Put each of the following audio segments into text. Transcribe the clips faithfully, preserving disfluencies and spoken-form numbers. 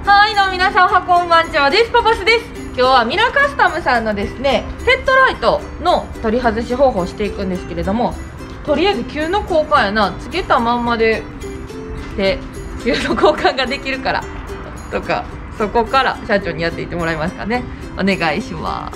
はい、どうも皆さん、おはこんばんちはです。パパスです。今日はミラカスタムさんのですね、ヘッドライトの取り外し方法をしていくんですけれども、とりあえず旧の交換やな、つけたまんまでで旧の交換ができるからとか、そこから社長にやっていってもらえますかね。お願いします。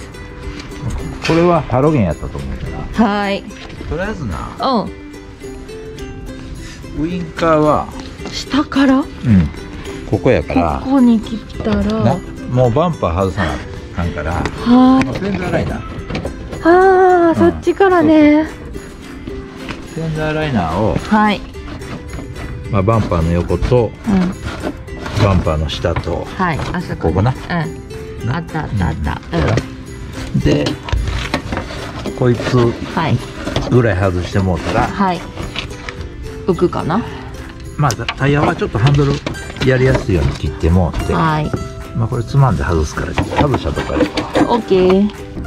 これはハロゲンやったと思うから、 はい、 とりあえずな、 うん、 ウインカーは下から、うん、 ここやからここに切ったらな、もうバンパー外さなあかんから、 はい、 フェンダーライナー、 ああ、うん、そっちからね。 フェンダーライナーを、 はい、 まあ、バンパーの横と、 うん、 バンパーの下と、 はい、あそこ、 ここな、 うん、あったあったあった、 うん、でこいつぐらい外してもうたら、はい、 浮くかな。 まあタイヤはちょっとハンドルやりやすいように切ってもうって、はい、まあこれつまんで外すから外したとこで オーケー。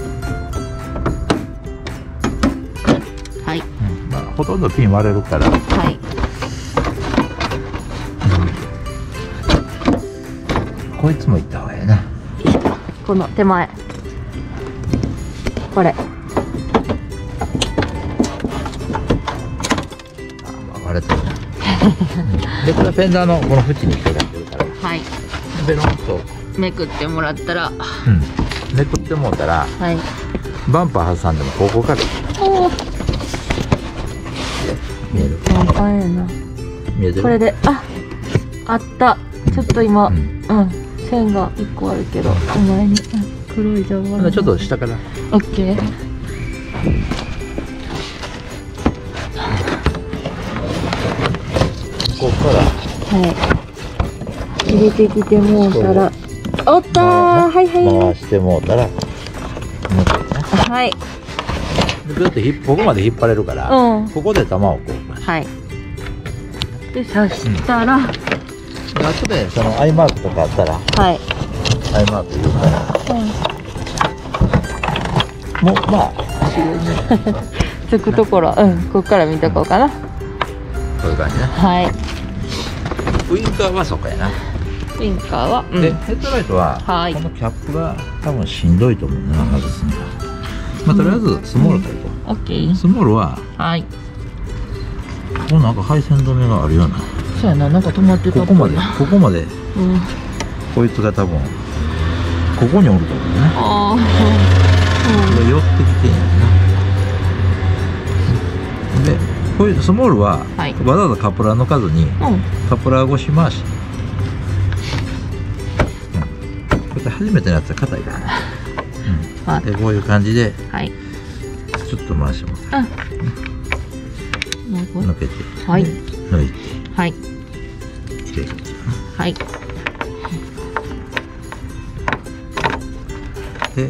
はい、うん、まあほとんどピン割れるから、はい、うん、こいつもいった方がいいな。 この手前これ割れてるねでこれはフェンダーのこの縁に引っかかってるから、はい、ベロンとめくってもらったら、 うん、めくってもうたら、はい、バンパー挟んでもここから見える。あえな見えてる。これで、あ、あった。ちょっと今、うん、うん、線がいっこあるけど、お前に黒い邪魔。ちょっと下から。オッケー。ここからはい入れてきてもうたら、おったー、はいはい、回してもうたら、はい、でずっとひここまで引っ張れるから、うん、ここで球をこう、はい、で刺したら、うん、後でそのアイマークとかあったら、はい、アイマーク言うから、うん、もうまあ自然につくところ、うん、ここから見とこうかな、うん、こういう感じね。はい。ウインカーはそこやな。ウインカーは、うん、でヘッドライトは、はい、このキャップが多分しんどいと思うな、外すのが。まあとりあえずスモールからいこう。オッケー。スモールは、はい。ここなんか配線止めがあるような。そうやな、なんか止まってた。ここまで、ここまで、うん、こいつが多分ここにおると思うね。ああ。これ寄ってきてんやな。で。こういうスモールは、はい、わざわざカプラー抜かずに、うん、カプラー越し回し、うん、こうやって初めてのやつは硬いからね、うん、はい、でこういう感じで、はい、ちょっと回してもらう、うん、抜けて、はい、抜いて、はい、きれいに、はい、で、うん、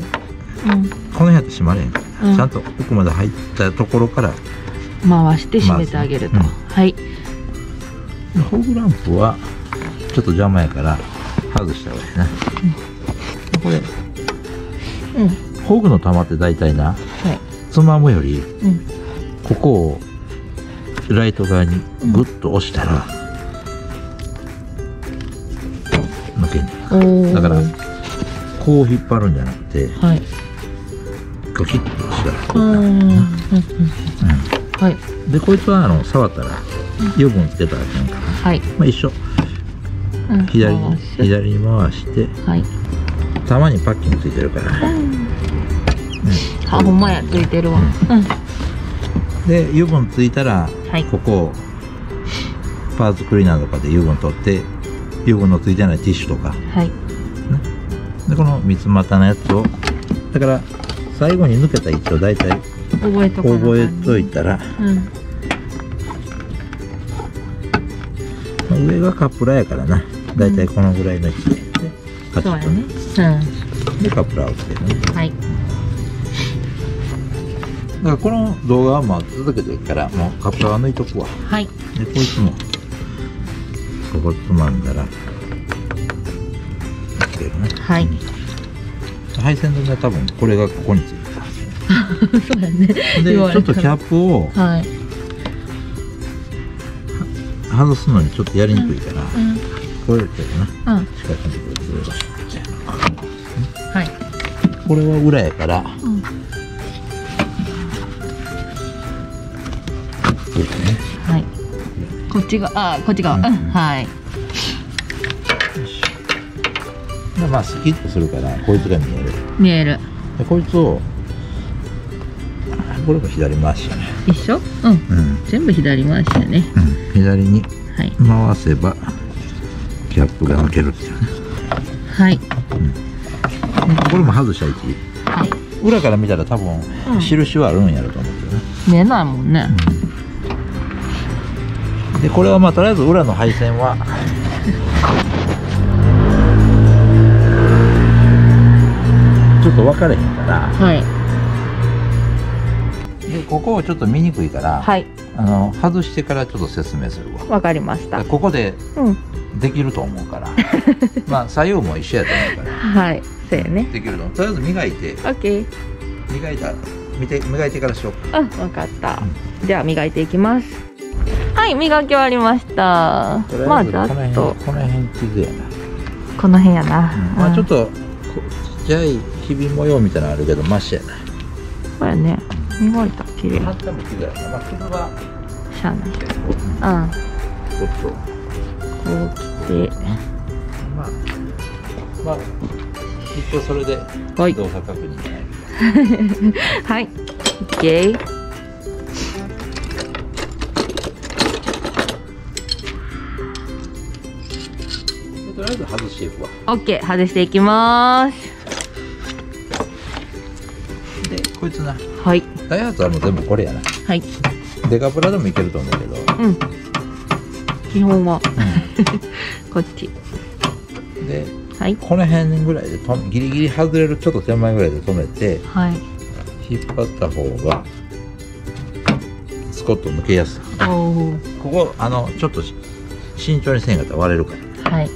この辺って閉まれへんから、うん、ちゃんと奥まで入ったところから回して閉めてあげると、うん、はい。ホグランプはちょっと邪魔やから外した方がいいな、うん、これ、うん、ホグの玉って大体な、はい、つまむより、うん、ここをライト側にグッと押したら、うん、抜けんねん。だからこう引っ張るんじゃなくて、はい、ガキッと押したらこうなるな。はい、でこいつはあの触ったら油分つけたらいけんから、はい、まあ一緒、うん、左に左に回して、はい、玉にパッキンついてるから、うん、うん、あ、ほんまや、ついてるわ、うん、で油分ついたら、はい、ここをパーツクリーナーとかで油分取って油分のついてないティッシュとか、はい、ね、でこの三つ股のやつをだから最後に抜けた位置を大体覚えと覚えといたら、うん、上がカプラやからな、だいたいこのぐらいの位置でカチッとね、うん、でカプラをつけるね。はい。だからこの動画はまあ続けていくからもうカプラは抜いとくわ。はい。でこいつもここつまんだらつけるね。はい。配線止めは多分これがここについてる。そうだね。でちょっとキャップを、はい、外すのにちょっとやりにくいから、うん、 これだけどな。 うん。 近くにこれずはい。 これは裏やから。 うん。 これね。 はい。こっちが、あ、こっち側。うん。はい。 で、まあ、スキッとするから、こいつが見える。 見える。 で、こいつを。これも左回しやね。 一緒。うん。うん。全部左回しやね。 うん。左に。 はい。 回せば。キャップが抜けるっていうね。はい。うん。これも外した位置。はい。裏から見たら、多分、印はあるんやろと思うけどね。 見えないもんね。 うん、で、これはまあ、とりあえず裏の配線は。ちょっと分かれへんから。はい。で、ここをちょっと見にくいから。はい。あの、外してからちょっと説明するわ。 わかりました。 ここで。できると思うから。まあ、左右も一緒やと思うから。はい。そうやね。できると思う。とりあえず磨いて。オッケー。磨いた。見て、磨いてからしようか。うん、わかった。うん、じゃあ、磨いていきます。はい、磨き終わりました。まあ、ざっと。この辺傷やな。この辺やな。うん、まあ、ちょっと。ちっちゃいひび模様みたいなのあるけど、マシやな。これね。磨いた、綺麗。傷やな。まあ、傷は。しゃあないけど。うん。ちょっと。こう来て。まあ。まあ。一応それで。はい。動作確認じゃない。はい。オッケー。とりあえず外していくわ。オッケー、外していきます。で、こいつな。はい。ダイハツはもう全部これやな。はい。デカプラでもいけると思うけど。うん。基本は。うん、こっち。で、はい。この辺ぐらいでと、ギリギリ外れるちょっと手前ぐらいで止めて。はい。引っ張った方が。スコッと抜けやすい。おお。ここ、あの、ちょっと。慎重に線が割れるから。はい。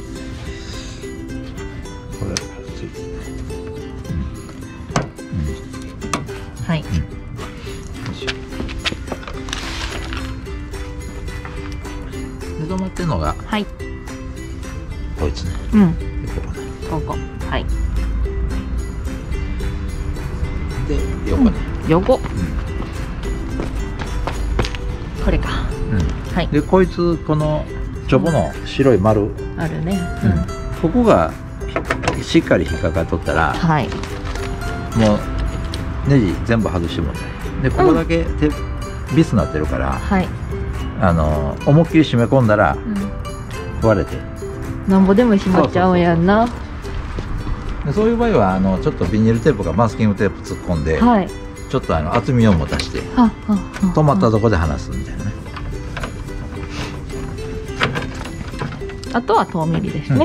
はい。で止まってるのが。はい。こいつね。うん。でここね。ここ。はい。で横ね。横。うん。これか。うん。はい。でこいつこのチョボの白い丸。あるね。うん。ここがしっかり引っかかっとったら。はい。もう。ネジ全部外してもらう。でここだけ手、うん、ビスになってるから、はい、あの思いっきり締め込んだら、うん、割れてなんぼでも締まっちゃうんやんな。そうそうそう。でそういう場合はあのちょっとビニールテープかマスキングテープ突っ込んで、はい、ちょっとあの厚みを持たして止まったとこで離すみたいなね。あとは遠ミリですね、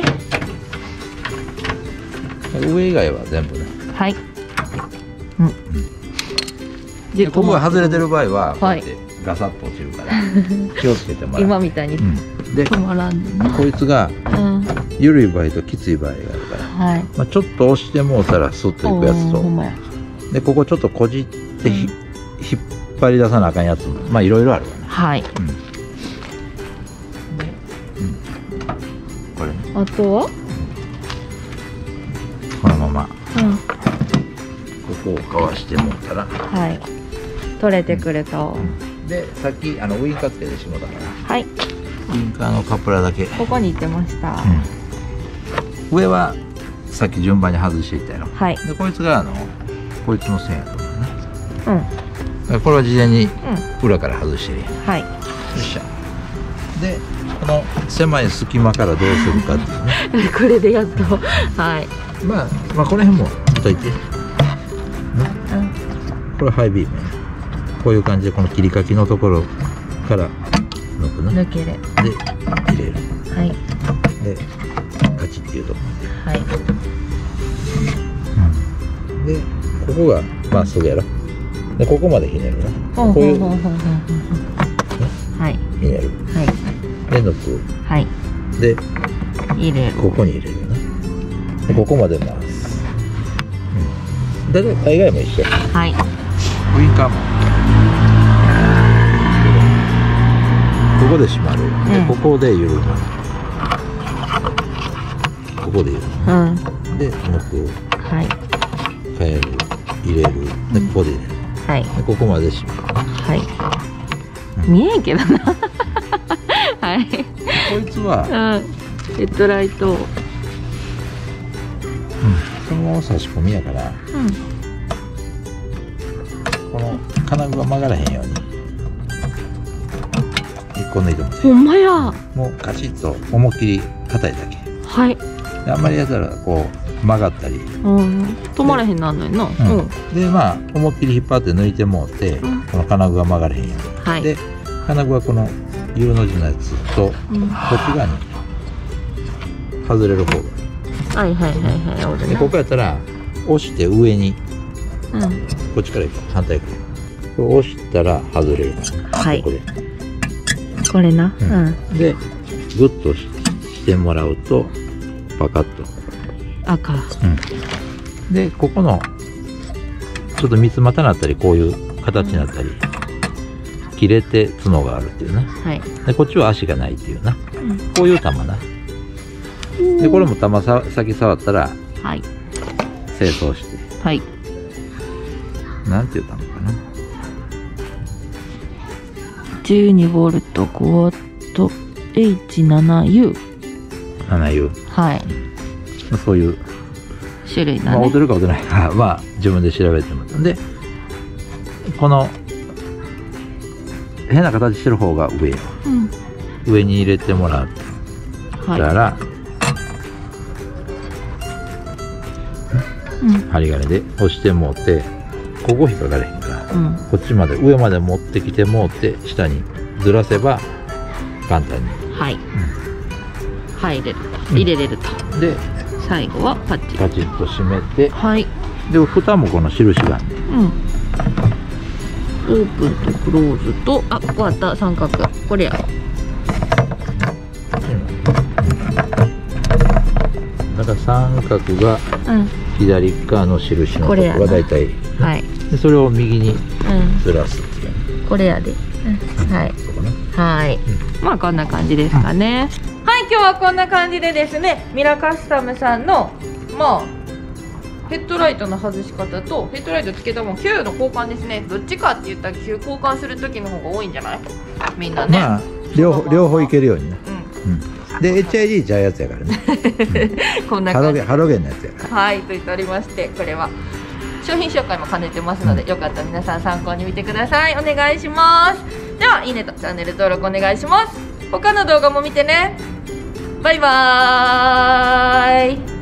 うん、上以外は全部ね。はい。うん、でここが外れてる場合はこうやってガサッと落ちるから気をつけてもらう。今みたいに止まらんね。こいつが緩い場合ときつい場合があるから、はい、まあちょっと押してもうたらスッといくやつと、でここちょっこじってひ、うん、引っ張り出さなあかんやつもまあいろいろあるわね。はい、うん、で、うん、これね。あとはこのまま、うんここをかわしてもったら、はい、取れてくると、うん、でさっきあのウインカーつけてしもたから、はい、ウインカーのカプラだけここに行ってました、うん、上はさっき順番に外していったよ。はい。でこいつがあのこいつの線やと思うね。うん。これは事前に裏から外してるやん。はい。よっしゃ。でこの狭い隙間からどうするかっていうね。これでやっとはい。まあまあこの辺も見といて。これハイビーム、こういう感じでこの切り欠きのところから抜くね。抜ける。で入れる。はい。でカチッっていうところまで。はい。うん、でここがまっすぐやろ。でここまでひねるね。こういう。はい。ひねる。はい。で抜く。はい。で入れる。ここに入れるね。でここまで回す。大体大概も一緒。はい。ウインカーも。ここで閉まる。うん、でここで緩まる。 ここで入れる、うん、で抜く、はい、変える入れるでここで入れる、はい、でここまでしまう、はい、うん、見えんけどなはい、こいつは、うん、ヘッドライト、うん、そのまま差し込みやから、うん、この金具が曲がらへんように一個抜いてます。ほんまや。もうカチッと思いっきり硬いだけ。はい。であんまりやったらこう曲がったり、うん、止まらへんなんのよな。うん、でまあ思いっきり引っ張って抜いてもうて、うん、この金具が曲がれへんように、はい、で金具はこの U の字のやつと、うん、こっち側に外れる方が、はいはいはいはい。でここやったら押して上に、うん、こっちから行く反対からこれ押したら外れる、はい、ここでこれな、うん、でグッとしてもらうとパカッと赤、うん、でここのちょっと三つ股になったりこういう形になったり、うん、切れて角があるっていうな、はい、でこっちは足がないっていうな、うん、こういう玉なでこれも玉さ先触ったら、はい、清掃して、はい、なんていう玉かな、じゅうにボルトごワット エイチセブンユー ななユー はい、そういう種類だね。まあ、踊るか踊らないかまあ自分で調べてもらったんで、この変な形してる方が上よ、うん、上に入れてもらったら、はい、うん、針金で押してもうてここ引っかかれへんから、うん、こっちまで上まで持ってきてもうて下にずらせば簡単に、はい、うん、入れると入れれると、うん、で最後はパチッパチッと締めて、はい、で蓋もこの印がある、うん、オープンとクローズとあ終わった三角これや、うん、だから三角が左側の印のところが大体、はい、でそれを右にずらすっていう、うん、これやで、うん、はい、はい、うん、まあこんな感じですかね、うん、はい、今日はこんな感じでですね、ミラカスタムさんのまあヘッドライトの外し方とヘッドライトつけたもん Q の交換ですね。どっちかって言ったら Q 交換する時の方が多いんじゃない、みんなね、まあ両方両方いけるようにね、うん、うん、で エイチアイディー ちゃうやつやからね、うん、こんな感じハロゲンのやつやから、はい、と言っておりまして、これは商品紹介も兼ねてますので、うん、よかったら皆さん参考に見てください。お願いします。ではいいねとチャンネル登録お願いします。他の動画も見てね。バイバーイ。